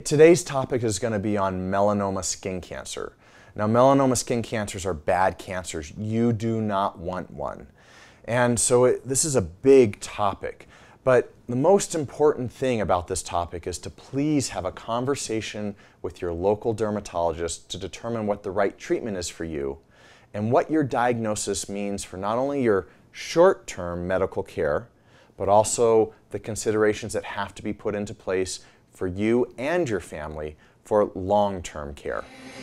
Today's topic is going to be on melanoma skin cancer. Now, melanoma skin cancers are bad cancers. You do not want one. And so this is a big topic. But the most important thing about this topic is to please have a conversation with your local dermatologist to determine what the right treatment is for you and what your diagnosis means for not only your short-term medical care, but also the considerations that have to be put into place for you and your family for long-term care.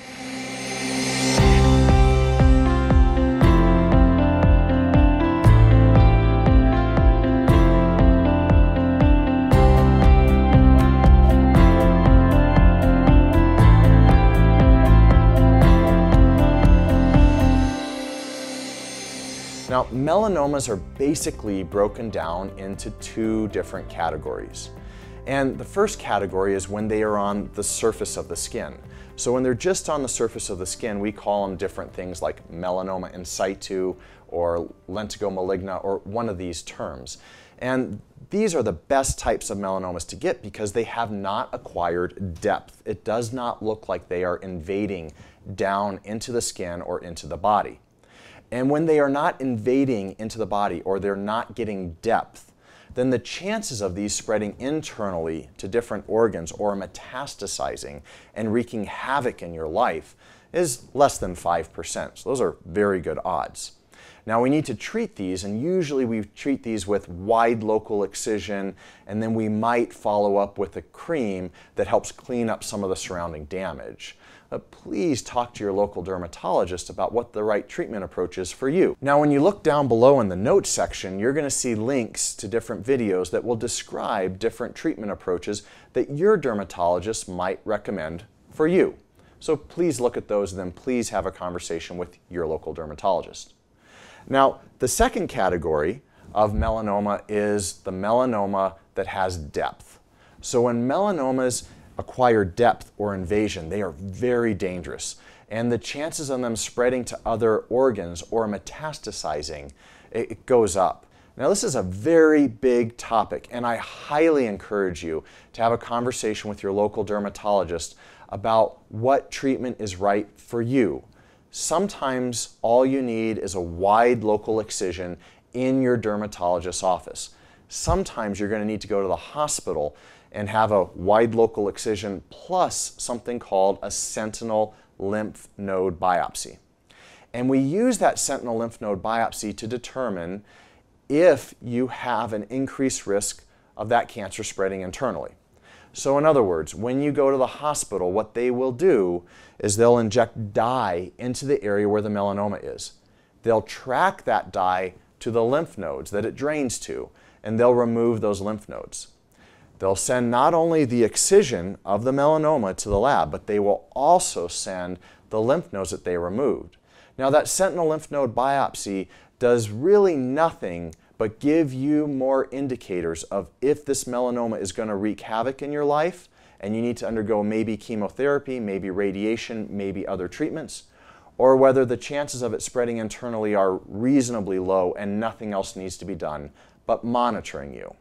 Now, melanomas are basically broken down into two different categories. And the first category is when they are on the surface of the skin. So when they're just on the surface of the skin, we call them different things like melanoma in situ or lentigo maligna or one of these terms. And these are the best types of melanomas to get because they have not acquired depth. It does not look like they are invading down into the skin or into the body. And when they are not invading into the body or they're not getting depth, then the chances of these spreading internally to different organs or metastasizing and wreaking havoc in your life is less than 5%. So those are very good odds. Now we need to treat these, and usually we treat these with wide local excision, and then we might follow up with a cream that helps clean up some of the surrounding damage. But please talk to your local dermatologist about what the right treatment approach is for you. Now when you look down below in the notes section, you're going to see links to different videos that will describe different treatment approaches that your dermatologist might recommend for you. So please look at those and then please have a conversation with your local dermatologist. Now the second category of melanoma is the melanoma that has depth. So when melanomas acquire depth or invasion, they are very dangerous. And the chances of them spreading to other organs or metastasizing, it goes up. Now this is a very big topic, and I highly encourage you to have a conversation with your local dermatologist about what treatment is right for you. Sometimes all you need is a wide local excision in your dermatologist's office. Sometimes you're going to need to go to the hospital and have a wide local excision plus something called a sentinel lymph node biopsy. And we use that sentinel lymph node biopsy to determine if you have an increased risk of that cancer spreading internally. So in other words, when you go to the hospital, what they will do is they'll inject dye into the area where the melanoma is. They'll track that dye to the lymph nodes that it drains to, and they'll remove those lymph nodes. They'll send not only the excision of the melanoma to the lab, but they will also send the lymph nodes that they removed. Now that sentinel lymph node biopsy does really nothing but give you more indicators of if this melanoma is going to wreak havoc in your life and you need to undergo maybe chemotherapy, maybe radiation, maybe other treatments, or whether the chances of it spreading internally are reasonably low and nothing else needs to be done but monitoring you.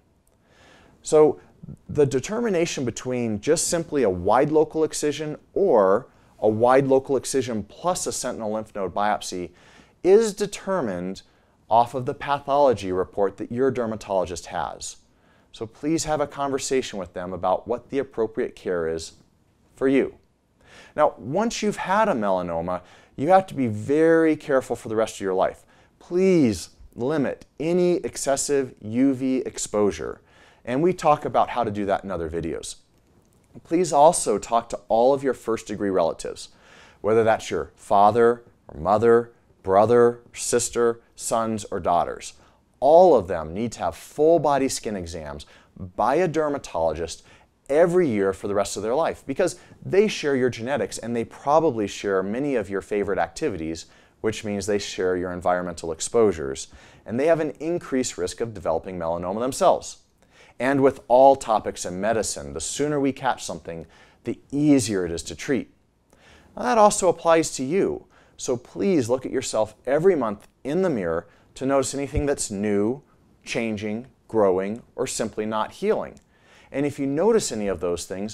So the determination between just simply a wide local excision or a wide local excision plus a sentinel lymph node biopsy is determined off of the pathology report that your dermatologist has. So please have a conversation with them about what the appropriate care is for you. Now, once you've had a melanoma, you have to be very careful for the rest of your life. Please limit any excessive UV exposure. And we talk about how to do that in other videos. Please also talk to all of your first-degree relatives, whether that's your father or mother, brother, sister, sons, or daughters. All of them need to have full-body skin exams by a dermatologist every year for the rest of their life because they share your genetics and they probably share many of your favorite activities, which means they share your environmental exposures, and they have an increased risk of developing melanoma themselves. And with all topics in medicine, the sooner we catch something, the easier it is to treat. Now, that also applies to you. So please look at yourself every month in the mirror to notice anything that's new, changing, growing, or simply not healing. And if you notice any of those things,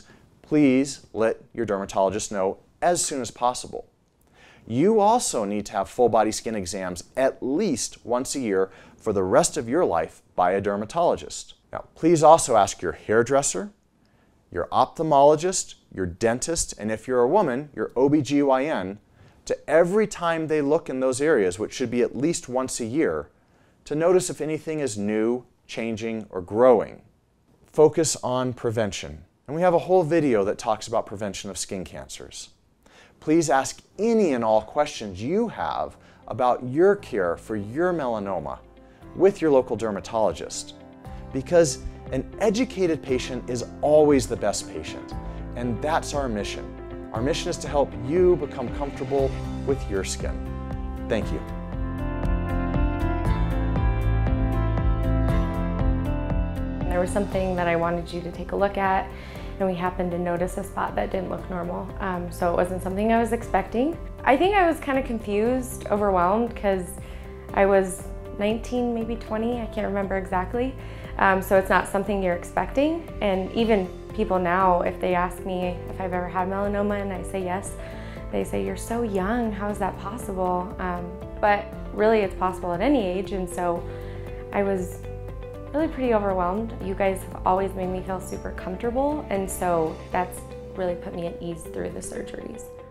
please let your dermatologist know as soon as possible. You also need to have full body skin exams at least once a year for the rest of your life by a dermatologist. Now, please also ask your hairdresser, your ophthalmologist, your dentist, and if you're a woman, your OBGYN, to every time they look in those areas, which should be at least once a year, to notice if anything is new, changing, or growing. Focus on prevention. And we have a whole video that talks about prevention of skin cancers. Please ask any and all questions you have about your care for your melanoma with your local dermatologist, because an educated patient is always the best patient, and that's our mission. Our mission is to help you become comfortable with your skin. Thank you. There was something that I wanted you to take a look at, and we happened to notice a spot that didn't look normal. So it wasn't something I was expecting. I think I was kind of confused, overwhelmed, because I was 19, maybe 20, I can't remember exactly. So it's not something you're expecting. And even people now, if they ask me if I've ever had melanoma and I say yes, they say, "You're so young, how is that possible?" But really it's possible at any age, and so I was really pretty overwhelmed. You guys have always made me feel super comfortable, and so that's really put me at ease through the surgeries.